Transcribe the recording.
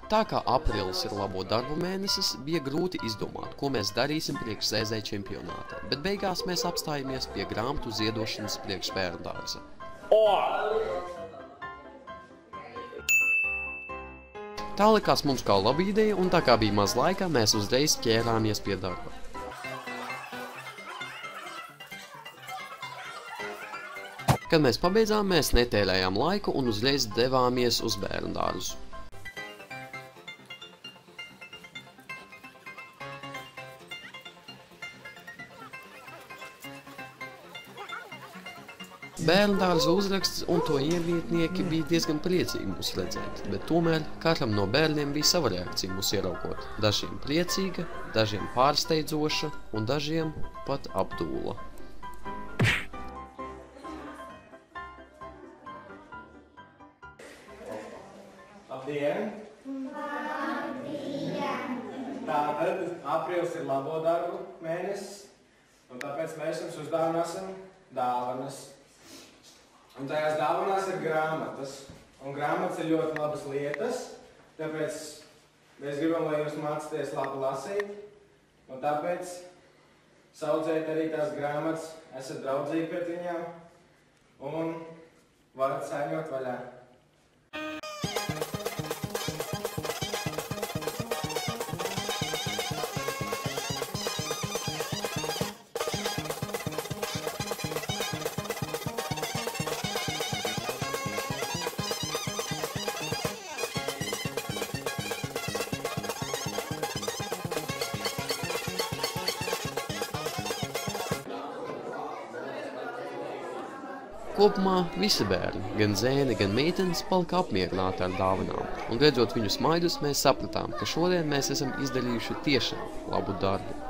Tā kā aprīlis ir labo darbu mēnesis, bija grūti izdomāt, ko mēs darīsim priekš ZZ čempionātā, bet beigās mēs apstājamies pie grāmatu ziedošanas priekš bērndārza. Tā likās mums kā laba ideja, un tā kā bija maz laika, mēs uzreiz ķērāmies pie darba. Kad mēs pabeidzām, mēs netērējām laiku un uzreiz devāmies uz bērndārzu. Bērndārza uzraksts un to ievietnieki bija diezgan priecīgi mūs redzēt, bet tomēr katram no bērniem bija sava reakcija mūs ieraugot. Dažiem priecīga, dažiem pārsteidzoša un dažiem pat apdūla. Labdien! Labdien! Tātad aprīlis ir labo darbu mēnesis, un tāpēc mēs jums uzdāvināsim dāvanas. Un tajās dāvanās ir grāmatas, un grāmatas ir ļoti labas lietas, tāpēc mēs gribam, lai jūs mācāties labi lasīt, un tāpēc saudzēt arī tās grāmatas, esat draudzīgi pret viņām, un varat saņot vaļā. Kopumā visi bērni, gan zēni, gan meitenes, palika apmierināti ar dāvanām, un redzot viņu smaidus, mēs sapratām, ka šodien mēs esam izdarījuši tiešām labu darbu.